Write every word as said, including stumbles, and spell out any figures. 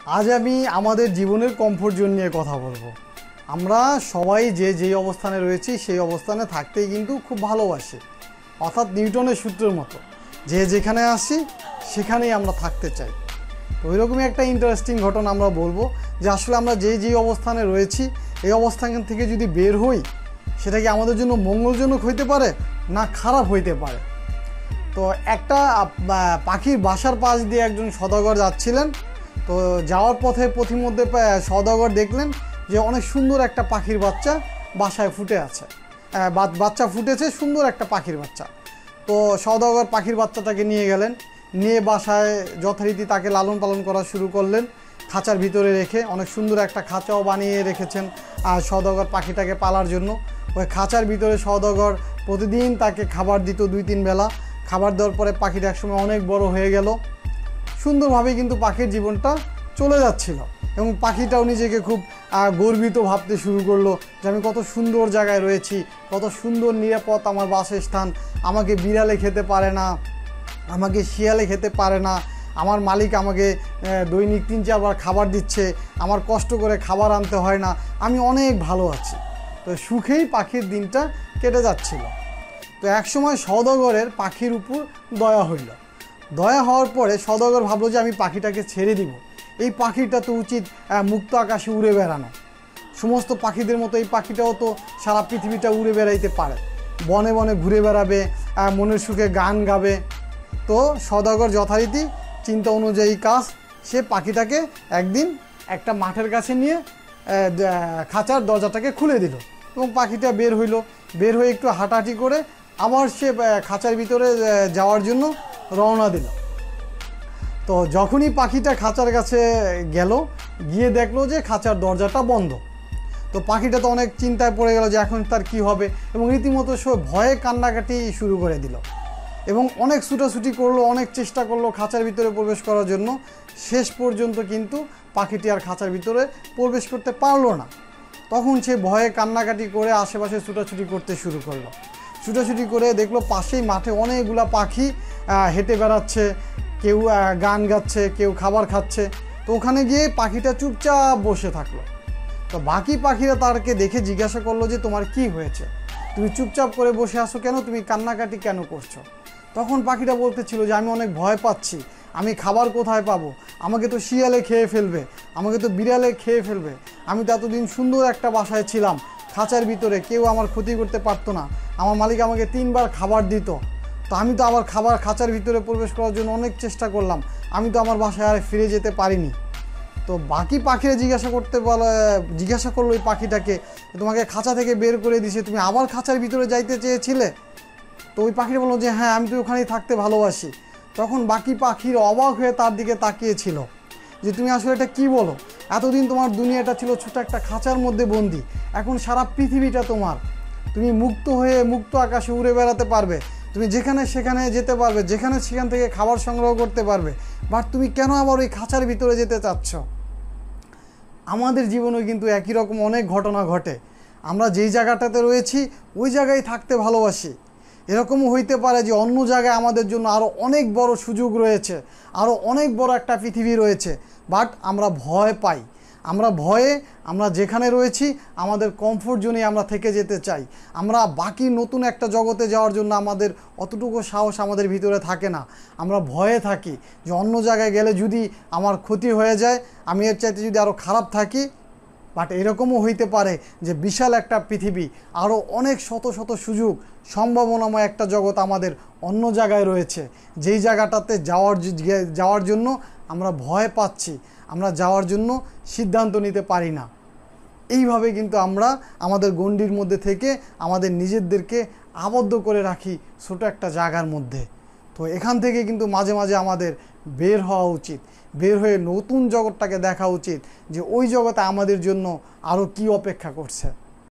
আজ আমি আমাদের জীবনের কমফোর্ট জোন নিয়ে কথা বলবো। আমরা সবাই যে যেই অবস্থানে রয়েছি সেই অবস্থানে থাকতেই কিন্তু খুব ভালোবাসি, অর্থাৎ নিউটনের সূত্রের মতো যে যেখানে আসি সেখানেই আমরা থাকতে চাই। তো ওইরকমই একটা ইন্টারেস্টিং ঘটনা আমরা বলবো যে আসলে আমরা যেই যেই অবস্থানে রয়েছি এই অবস্থান থেকে যদি বের হই সেটা কি আমাদের জন্য মঙ্গলজনক হইতে পারে না খারাপ হইতে পারে। তো একটা পাখির বাসার পাশ দিয়ে একজন সওদাগর যাচ্ছিলেন। তো যাওয়ার পথে পথিমধ্যে সওদাগর দেখলেন যে অনেক সুন্দর একটা পাখির বাচ্চা বাসায় ফুটে আছে, বাচ্চা ফুটেছে সুন্দর একটা পাখির বাচ্চা। তো সওদাগর পাখির বাচ্চাটাকে নিয়ে গেলেন, নিয়ে বাসায় যথারীতি তাকে লালন পালন করা শুরু করলেন, খাঁচার ভিতরে রেখে অনেক সুন্দর একটা খাঁচাও বানিয়ে রেখেছেন আর সওদাগর পাখিটাকে পালার জন্য। ওই খাঁচার ভিতরে সওদাগর প্রতিদিন তাকে খাবার দিত দুই তিন বেলা। খাবার দেওয়ার পরে পাখিটা একসময় অনেক বড় হয়ে গেল, সুন্দরভাবে কিন্তু পাখির জীবনটা চলে যাচ্ছিল এবং পাখিটাও নিজেকে খুব গর্বিত ভাবতে শুরু করলো যে আমি কত সুন্দর জায়গায় রয়েছি, কত সুন্দর নিরাপদ আমার বাসস্থান, আমাকে বিড়ালে খেতে পারে না, আমাকে শিয়ালে খেতে পারে না, আমার মালিক আমাকে দৈনিক তিন চারবার খাবার দিচ্ছে, আমার কষ্ট করে খাবার আনতে হয় না, আমি অনেক ভালো আছি। তো সুখেই পাখির দিনটা কেটে যাচ্ছিল। তো একসময় সওদাগরের পাখির উপর দয়া হইল। দয়া হওয়ার পরে সওদাগর ভাবলো যে আমি পাখিটাকে ছেড়ে দিব, এই পাখিটা তো উচিত মুক্ত আকাশে উড়ে বেড়ানো, সমস্ত পাখিদের মতো এই পাখিটাও তো সারা পৃথিবীটা উড়ে বেড়াইতে পারে, বনে বনে ঘুরে বেড়াবে, মনের সুখে গান গাবে। তো সওদাগর যথারীতি চিন্তা অনুযায়ী কাজ, সে পাখিটাকে একদিন একটা মাঠের কাছে নিয়ে খাঁচার দরজাটাকে খুলে দিল এবং পাখিটা বের হইল। বের হয়ে একটু হাঁটাহাঁটি করে আবার সে খাঁচার ভিতরে যাওয়ার জন্য রওনা দিল। তো যখনই পাখিটা খাঁচার কাছে গেল, গিয়ে দেখলো যে খাঁচার দরজাটা বন্ধ। তো পাখিটা তো অনেক চিন্তায় পড়ে গেল যে এখন তার কি হবে এবং রীতিমতো সে ভয়ে কান্নাকাটি শুরু করে দিল এবং অনেক ছুটাছুটি করলো, অনেক চেষ্টা করলো খাঁচার ভিতরে প্রবেশ করার জন্য। শেষ পর্যন্ত কিন্তু পাখিটি আর খাঁচার ভিতরে প্রবেশ করতে পারলো না। তখন সে ভয়ে কান্নাকাটি করে আশেপাশে ছুটাছুটি করতে শুরু করলো। ছুটাছুটি করে দেখলো পাশেই মাঠে অনেকগুলা পাখি হেঁটে বেড়াচ্ছে, কেউ গান গাচ্ছে, কেউ খাবার খাচ্ছে। তো ওখানে গিয়ে পাখিটা চুপচাপ বসে থাকলো। তো বাকি পাখিরা তারকে দেখে জিজ্ঞাসা করলো যে তোমার কি হয়েছে, তুমি চুপচাপ করে বসে আসো কেন, তুমি কান্নাকাটি কেন করছো? তখন পাখিটা বলতেছিল যে আমি অনেক ভয় পাচ্ছি, আমি খাবার কোথায় পাবো, আমাকে তো শিয়ালে খেয়ে ফেলবে, আমাকে তো বিড়ালে খেয়ে ফেলবে, আমি তো এতদিন সুন্দর একটা বাসায় ছিলাম, খাঁচার ভিতরে কেউ আমার ক্ষতি করতে পারতো না, আমার মালিক আমাকে তিনবার খাবার দিত, তো আমি তো আবার খাবার খাঁচার ভিতরে প্রবেশ করার জন্য অনেক চেষ্টা করলাম, আমি তো আমার বাসায় আর ফিরে যেতে পারিনি। তো বাকি পাখিরা জিজ্ঞাসা করতে বলে জিজ্ঞাসা করলো ওই পাখিটাকে, তোমাকে খাঁচা থেকে বের করে দিছে, তুমি আবার খাঁচার ভিতরে যাইতে চেয়েছিলে? তো ওই পাখিটা বললো যে হ্যাঁ, আমি তো ওখানেই থাকতে ভালোবাসি। তখন বাকি পাখির অবাক হয়ে তার দিকে তাকিয়েছিল যে তুমি আসলে এটা কি বলো, এতদিন তোমার দুনিয়াটা ছিল ছোট একটা খাঁচার মধ্যে বন্দি, এখন সারা পৃথিবীটা তোমার, তুমি মুক্ত হয়ে মুক্ত আকাশে উড়ে বেড়াতে পারবে, তুমি যেখানে সেখানে যেতে পারবে, যেখানে সেখান থেকে খাবার সংগ্রহ করতে পারবে, বাট তুমি কেন আবার ওই খাঁচার ভিতরে যেতে চাচ্ছ? আমাদের জীবনে কিন্তু একই রকম অনেক ঘটনা ঘটে। আমরা যেই জায়গাটাতে রয়েছি ওই জায়গায় থাকতে ভালোবাসি। এরকমও হইতে পারে যে অন্য জায়গায় আমাদের জন্য আরও অনেক বড় সুযোগ রয়েছে, আরও অনেক বড় একটা পৃথিবী রয়েছে, বাট আমরা ভয় পাই। আমরা ভয়ে আমরা যেখানে রয়েছি আমাদের কমফোর্ট জোনে আমরা থেকে যেতে চাই। আমরা বাকি নতুন একটা জগতে যাওয়ার জন্য আমাদের অতটুকু সাহস আমাদের ভিতরে থাকে না। আমরা ভয়ে থাকি যে অন্য জায়গায় গেলে যদি আমার ক্ষতি হয়ে যায়, আমি এর চাইতে যদি আরও খারাপ থাকি। বাট এরকমও হইতে পারে যে বিশাল একটা পৃথিবী, আরও অনেক শত শত সুযোগ, সম্ভাবনাময় একটা জগৎ আমাদের অন্য জায়গায় রয়েছে, যেই জায়গাটাতে যাওয়ার যাওয়ার জন্য আমরা ভয় পাচ্ছি, আমরা যাওয়ার জন্য সিদ্ধান্ত নিতে পারি না। এইভাবে কিন্তু আমরা আমাদের গণ্ডির মধ্যে থেকে আমাদের নিজেদেরকে আবদ্ধ করে রাখি ছোট একটা জায়গার মধ্যে। তো এখান থেকে কিন্তু মাঝে মাঝে আমাদের বের হওয়া উচিত, বের হয়ে নতুন জগৎটাকে দেখা উচিত যে ওই জগতে আমাদের জন্য আরও কি অপেক্ষা করছে।